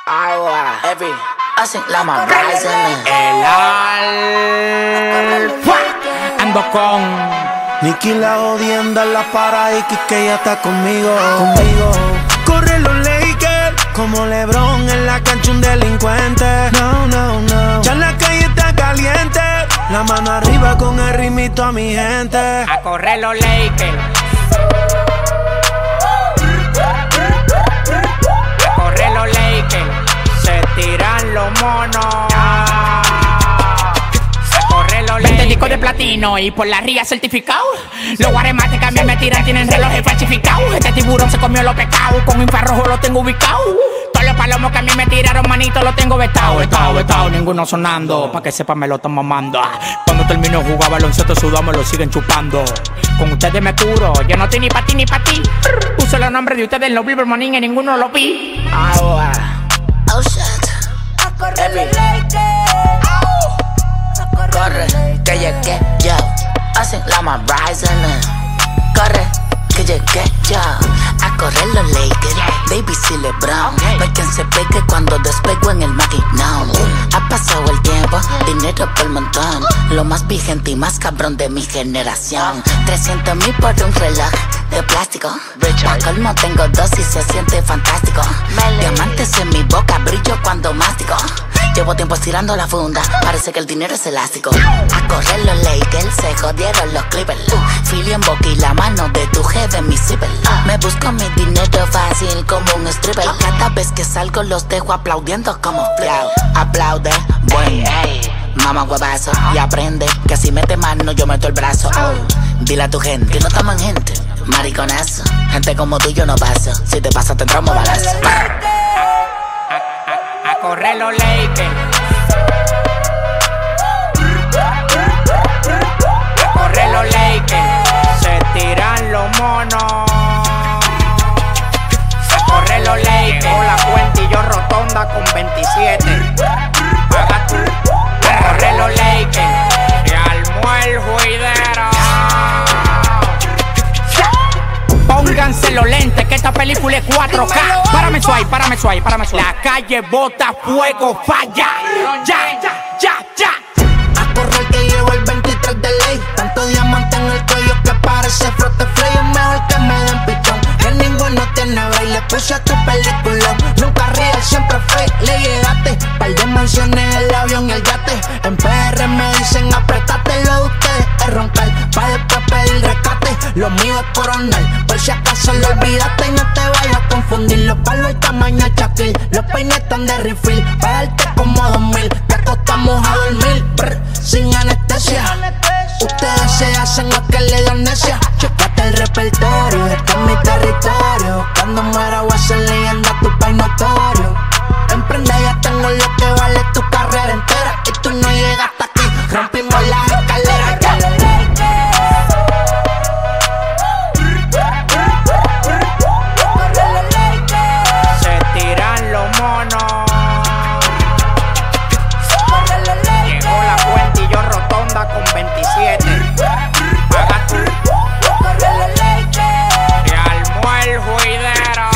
Every hacen la más rising. El alfa. Ando con Nicky la odienda en la para y que ella está conmigo. Corre los Lakers como LeBron en la cancha un delincuente. No. Ya la calle está caliente. La mano arriba con el ritmito a mi gente. a correr los Lakers. A correr los Lakers. Se tiran los monos. A correr los Lakers. 20 discos de platino y por la ría certificado. Los guaremates que a mí me tiran tienen relojes falsificados. Este tiburón se comió los pecados. Con infrarrojo lo tengo ubicado. Todos los palomos que a mí me tiraron, manito, los tengo vetado. Ninguno sonando, pa' que sepa me lo están mamando. Cuando termino de jugar baloncesto sudado me lo siguen chupando. Con ustedes me curo, yo no estoy ni pa' ti ni pa' ti. Uso los nombres de ustedes en los Billboard Morning y ninguno lo vi. Oh shit. Every corre, que llegué yo. Hacen la más rising. Corre, que llegué yo. A correr los Lakers, baby si LeBron. No hay quien se pegue cuando despego en el maquinón. Ha pasado el tiempo, dinero por el montón. Lo más vigente y más cabrón de mi generación. 300,000 por un reloj de plástico. Pa' colmo tengo dos y se siente fantástico. Diamantes en mi boca, brillo cuando mastico. Llevo tiempo estirando la funda, parece que el dinero es elástico. A correr los Lakers, se jodieron los Clippers. Philly en boca y la mano de tu jefe en mi zipper. Me busco mi dinero fácil como un stripper. Cada vez que salgo los dejo aplaudiendo como flow. Aplaude, bueno, mamá huevazo. Y aprende que si mete mano yo meto el brazo. Dile a tu gente que no estamos en gente, mariconazo. Gente como tú yo no paso, si te pasa te entramos balazo. A correr los Lakers. A correr los Lakers. Se tiran los monos. A correr los Lakers. Llegó la cuenta y yo rotonda con 27. Paga tú. A correr los Lakers. Se armó el juidero. Pónganse los lentes que esta película es 4K. Párame suave. La calle bota fuego, falla. Ya. A correr que llevo el 23 de ley. Tanto diamante en el cuello que parece frote flay. Es mejor que me den pichón, que ninguno tiene baile. Puse tu película, nunca real, siempre fake. Le llegaste, par de mansiones, el avión y el yate. En PR me dicen apretate, lo de ustedes es roncar, pa' después pedir rescate. Lo mío es coronel, por si acaso lo olvidaste. Y no te vayas a confundir, los palos y tamaño Shaquille. Los peines están de refill, pa' darte como 2,000. Te acostamos a dormir, sin anestesia. Ustedes se hacen lo que le dan necia. Checate el repertorio, este es mi territorio. Cuando muera voy a ser leyenda, tu país notorio. Emprende, ya tengo lo que vale tu carrera entera. Y tú no llegaste aquí, rompimos las escaleras. Se tiran los monos. Llegó la cuenta y yo rotonda con 27. Paga tú. Se armó el juidero.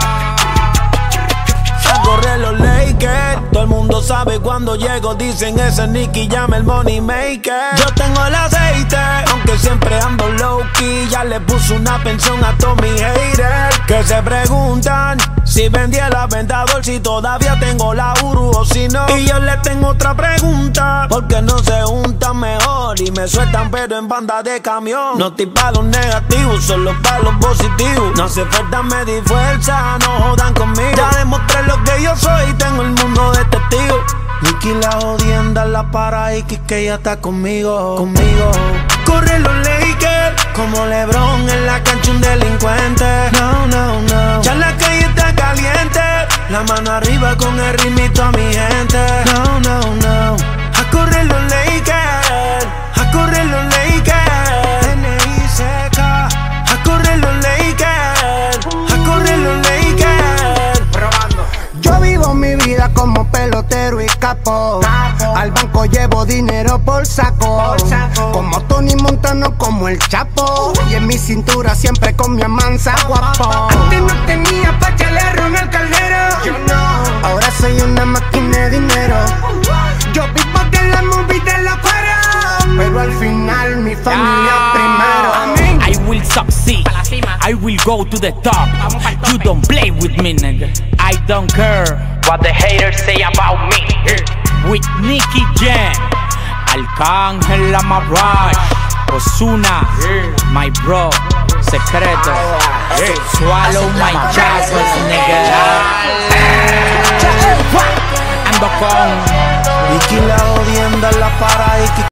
A correr los Lakers, todo el mundo sabe cuando llego. Dicen ese Nicky llama el money maker. Yo tengo el aceite, aunque siempre ando low key. Ya le puse una pensión a todos mis haters que se preguntan si vendí el aventador, si todavía tengo la Uru o si no. Y yo le tengo otra pregunta, porque no se juntan mejor y me sueltan pero en banda de camión. No estoy pa' los negativos, solo pa' los positivos. No hace falta medir fuerza, no jodan conmigo. Ya demostré lo que yo soy, tengo el mundo de testigos. Nicky la odienda en la para y que ella está conmigo. Corre los Lakers como LeBron en la cancha un delincuente. No. Ya la calle está caliente. La mano arriba con el ritmito a mi gente. No. A correr los Lakers. A correr los Lakers. N-I-C-K. A correr los Lakers. A correr los Lakers. Probando. Yo vivo mi vida como pelotero y capo. Al banco llevo dinero por saco. Como Tony Montano, como el Chapo. Y en mi cintura siempre con mi amansa guapo. Antes no tenía pa' echarle ron al caldero. Yo no. Ahora soy soy una máquina de dinero. Yo vivo de la movie de los cueros, pero al final mi familia primero. I will succeed, I will go to the top. You don't play with me, nigga. I don't care what the haters say about me. With Nicky Jam, Arcángel Amaral, Ozuna, my bro, Secreto, Swallow my jackets, nigga. Ando con Nicky la odienda la para y